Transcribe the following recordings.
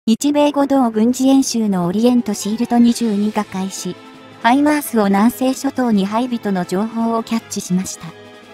日米合同軍事演習のオリエントシールド22が開始、ハイマースを南西諸島に配備との情報をキャッチしました。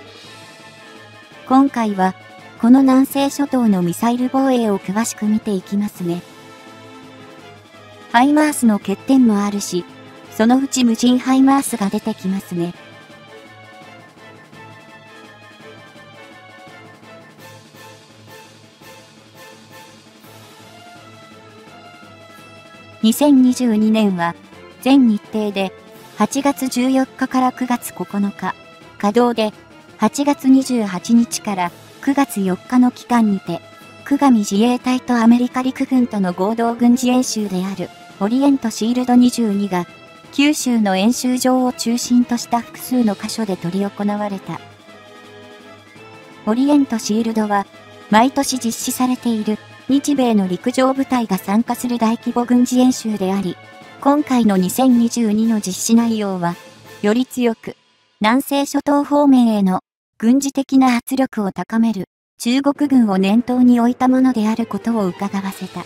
今回は、この南西諸島のミサイル防衛を詳しく見ていきますね。ハイマースの欠点もあるし、そのうち無人ハイマースが出てきますね。2022年は全日程で8月14日から9月9日、稼働で8月28日から9月4日の期間にて、久上自衛隊とアメリカ陸軍との合同軍事演習であるオリエントシールド22が九州の演習場を中心とした複数の箇所で執り行われた。オリエントシールドは毎年実施されている日米の陸上部隊が参加する大規模軍事演習であり、今回の2022の実施内容は、より強く、南西諸島方面への軍事的な圧力を高める中国軍を念頭に置いたものであることを伺わせた。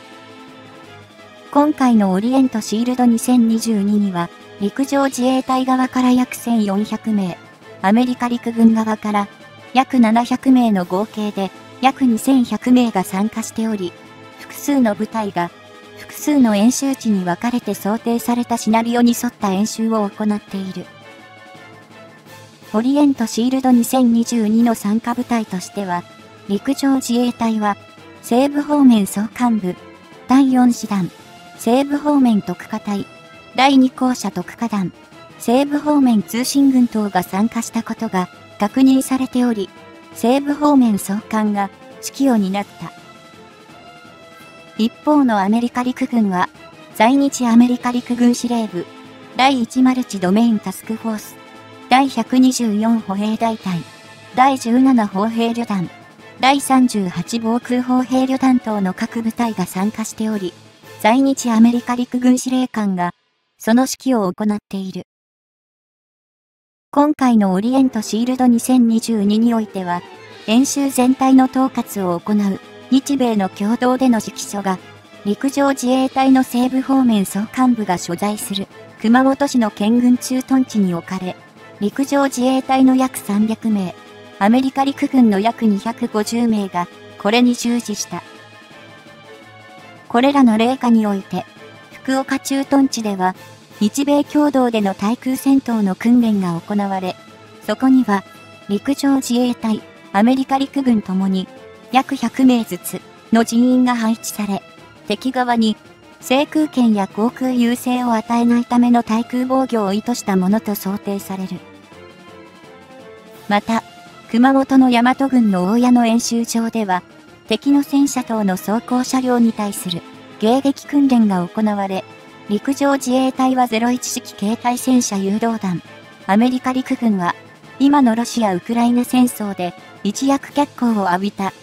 今回のオリエントシールド2022には、陸上自衛隊側から約1400名、アメリカ陸軍側から約700名の合計で約2100名が参加しており、複数の部隊が複数の演習地に分かれて想定されたシナリオに沿った演習を行っている。オリエントシールド2022の参加部隊としては、陸上自衛隊は西部方面総監部、第4師団、西部方面特科隊、第2校舎特科団、西部方面通信軍等が参加したことが確認されており、西部方面総監が指揮を担った。一方のアメリカ陸軍は、在日アメリカ陸軍司令部、第1マルチドメインタスクフォース、第124歩兵大隊、第17歩兵旅団、第38防空歩兵旅団等の各部隊が参加しており、在日アメリカ陸軍司令官が、その指揮を行っている。今回のオリエントシールド2022においては、演習全体の統括を行う日米の共同での指揮所が、陸上自衛隊の西部方面総監部が所在する熊本市の県軍駐屯地に置かれ、陸上自衛隊の約300名、アメリカ陸軍の約250名がこれに従事した。これらの例下において、福岡駐屯地では、日米共同での対空戦闘の訓練が行われ、そこには、陸上自衛隊、アメリカ陸軍ともに、約100名ずつの人員が配置され、敵側に、制空権や航空優勢を与えないための対空防御を意図したものと想定される。また、熊本の大和軍の大谷の演習場では、敵の戦車等の装甲車両に対する迎撃訓練が行われ、陸上自衛隊は01式軽対戦車誘導弾、アメリカ陸軍は、今のロシア・ウクライナ戦争で一躍脚光を浴びた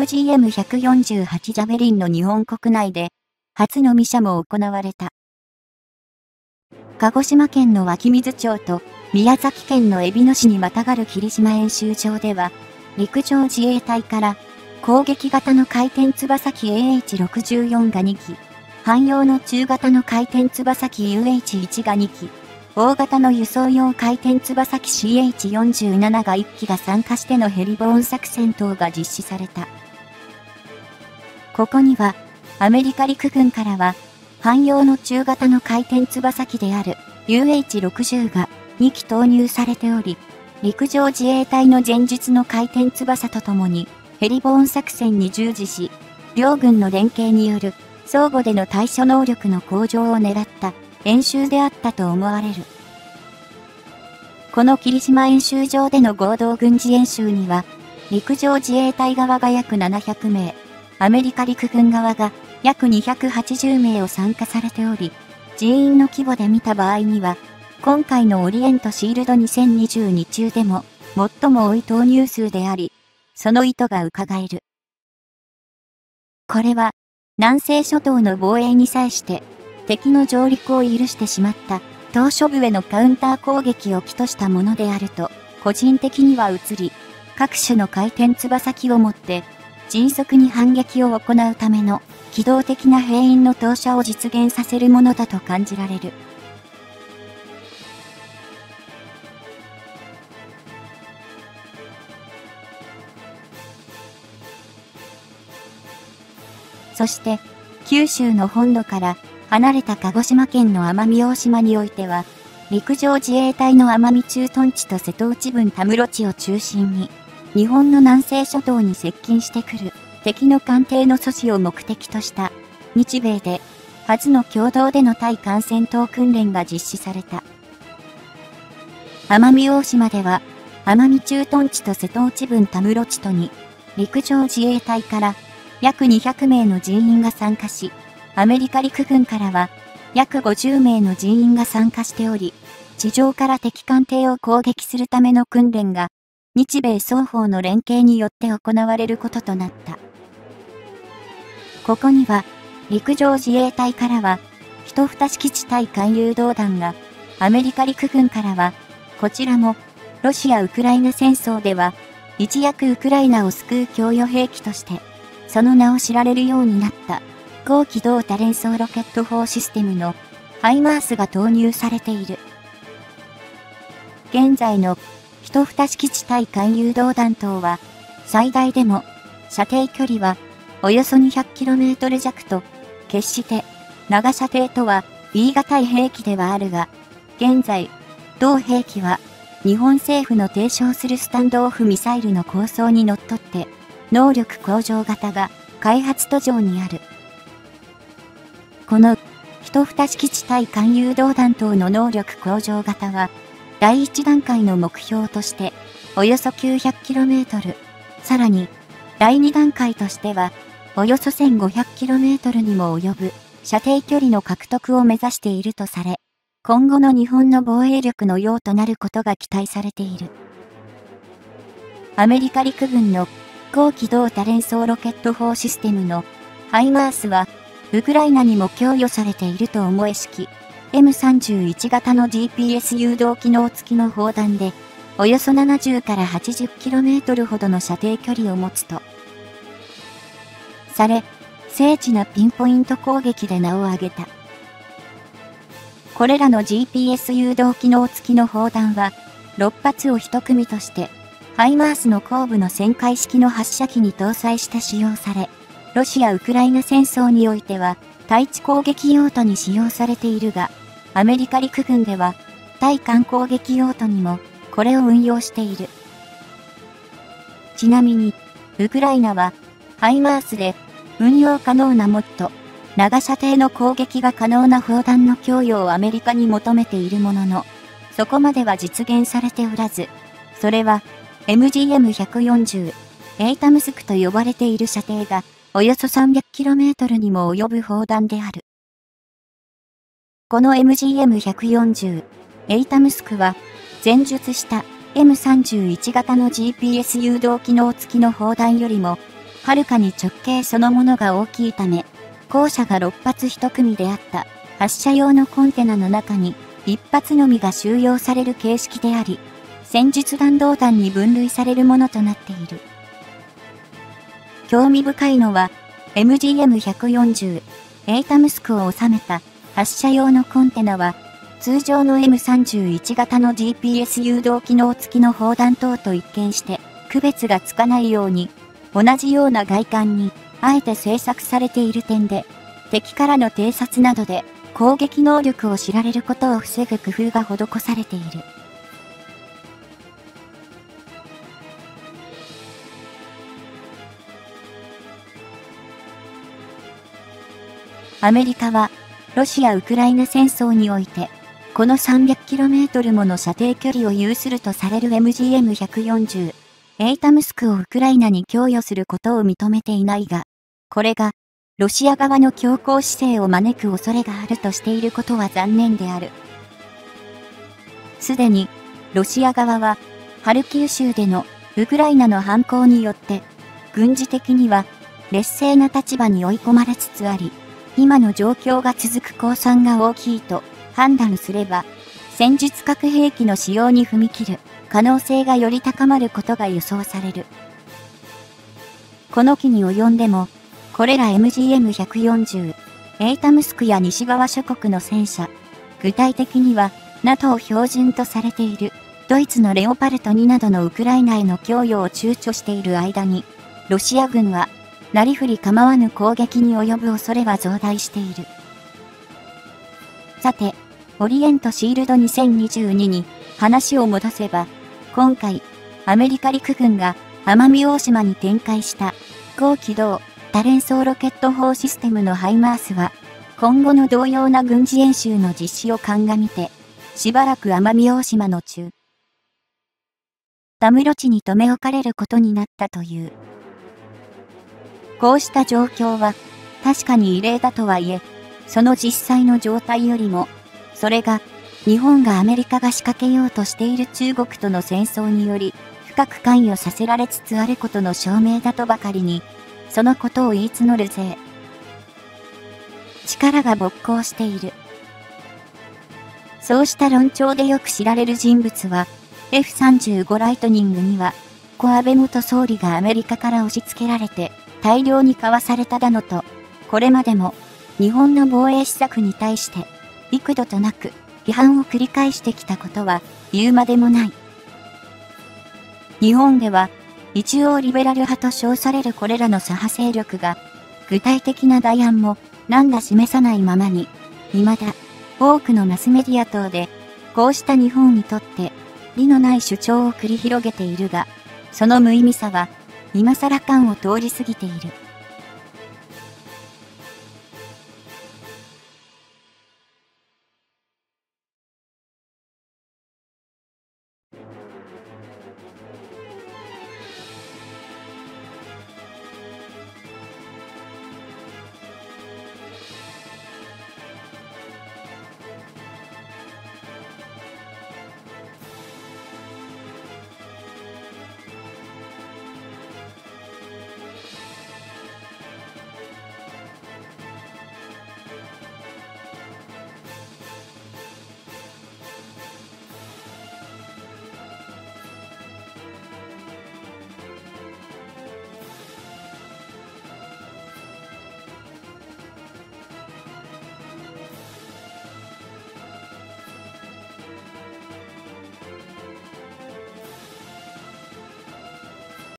FGM-148 ジャベリンの日本国内で、初の試射も行われた。鹿児島県の湧水町と宮崎県の海老野市にまたがる霧島演習場では、陸上自衛隊から攻撃型の回転翼機 AH-64 が2機、汎用の中型の回転翼機 UH-1 が2機、大型の輸送用回転翼機 CH-47 が1機が参加してのヘリボーン作戦等が実施された。ここには、アメリカ陸軍からは、汎用の中型の回転翼機である UH-60 が2機投入されており、陸上自衛隊の前述の回転翼とともにヘリボーン作戦に従事し、両軍の連携による相互での対処能力の向上を狙った演習であったと思われる。この霧島演習場での合同軍事演習には、陸上自衛隊側が約700名、アメリカ陸軍側が約280名を参加されており、人員の規模で見た場合には、今回のオリエントシールド2022中でも最も多い投入数であり、その意図が伺える。これは、南西諸島の防衛に際して、敵の上陸を許してしまった島嶼部へのカウンター攻撃を起としたものであると、個人的には映り、各種の回転翼機をもって、迅速に反撃を行うための機動的な兵員の投射を実現させるものだと感じられる。そして、九州の本土から離れた鹿児島県の奄美大島においては、陸上自衛隊の奄美駐屯地と瀬戸内分田室地を中心に、日本の南西諸島に接近してくる敵の艦艇の阻止を目的とした日米で初の共同での対艦戦闘訓練が実施された。奄美大島では、奄美駐屯地と瀬戸内分田室地とに、陸上自衛隊から約200名の人員が参加し、アメリカ陸軍からは約50名の人員が参加しており、地上から敵艦艇を攻撃するための訓練が、日米双方の連携によって行われることとなった。ここには、陸上自衛隊からは、一二式地対艦誘導弾が、アメリカ陸軍からは、こちらも、ロシア・ウクライナ戦争では、一躍ウクライナを救う供与兵器として、その名を知られるようになった、高機動多連装ロケット砲システムの、ハイマースが投入されている。現在の、一二式地対艦誘導弾頭は、最大でも、射程距離は、およそ 200km 弱と、決して、長射程とは言い難い兵器ではあるが、現在、同兵器は、日本政府の提唱するスタンドオフミサイルの構想にのっとって、能力向上型が開発途上にある。この、一二式地対艦誘導弾頭の能力向上型は、第1段階の目標として、およそ 900km、さらに、第2段階としては、およそ 1500km にも及ぶ射程距離の獲得を目指しているとされ、今後の日本の防衛力の要となることが期待されている。アメリカ陸軍の高機動多連装ロケット砲システムのハイマースは、ウクライナにも供与されていると思えしき、M31 型の GPS 誘導機能付きの砲弾で、およそ70から 80km ほどの射程距離を持つとされ、精緻なピンポイント攻撃で名を挙げた。これらの GPS 誘導機能付きの砲弾は、6発を一組として、ハイマースの後部の旋回式の発射機に搭載して使用され、ロシア・ウクライナ戦争においては、対地攻撃用途に使用されているが、アメリカ陸軍では、対艦攻撃用途にも、これを運用している。ちなみに、ウクライナは、ハイマースで、運用可能なもっと、長射程の攻撃が可能な砲弾の供与をアメリカに求めているものの、そこまでは実現されておらず、それは、MGM140、エイタムスクと呼ばれている射程が、およそ 300km にも及ぶ砲弾である。この MGM140、エイタムスクは、前述した M31 型の GPS 誘導機能付きの砲弾よりも、はるかに直径そのものが大きいため、後者が6発1組であった発射用のコンテナの中に1発のみが収容される形式であり、戦術弾道弾に分類されるものとなっている。興味深いのは、MGM140、エイタムスクを収めた発射用のコンテナは、通常の M31 型の GPS 誘導機能付きの砲弾等と一見して区別がつかないように、同じような外観にあえて製作されている点で、敵からの偵察などで攻撃能力を知られることを防ぐ工夫が施されている。アメリカは、ロシア・ウクライナ戦争において、この 300km もの射程距離を有するとされる MGM140、エイタムスクをウクライナに供与することを認めていないが、これが、ロシア側の強硬姿勢を招く恐れがあるとしていることは残念である。すでに、ロシア側は、ハルキウ州でのウクライナの反攻によって、軍事的には劣勢な立場に追い込まれつつあり、今の状況が続く公算が大きいと判断すれば、戦術核兵器の使用に踏み切る可能性がより高まることが予想される。この期に及んでも、 これら MGM-140、エイタムスクや西側諸国の戦車、具体的には NATO 標準とされているドイツのレオパルト2などのウクライナへの供与を躊躇している間に、ロシア軍はなりふり構わぬ攻撃に及ぶ恐れは増大している。さて、オリエントシールド2022に話を戻せば、今回、アメリカ陸軍が奄美大島に展開した高機動多連装ロケット砲システムのハイマースは、今後の同様な軍事演習の実施を鑑みて、しばらく奄美大島の中たむろ地に留め置かれることになったという。こうした状況は確かに異例だとはいえ、その実際の状態よりも、それが日本がアメリカが仕掛けようとしている中国との戦争により深く関与させられつつあることの証明だとばかりに、そのことを言い募る勢。力が勃興している。そうした論調でよく知られる人物は、F-35 ライトニングには、故安倍元総理がアメリカから押し付けられて大量に買わされただのと、これまでも日本の防衛施策に対して幾度となく批判を繰り返してきたことは言うまでもない。日本では一応リベラル派と称されるこれらの左派勢力が具体的な代案も何ら示さないままに、未だ多くのマスメディア等でこうした日本にとって理のない主張を繰り広げているが、その無意味さは今更感を通り過ぎている。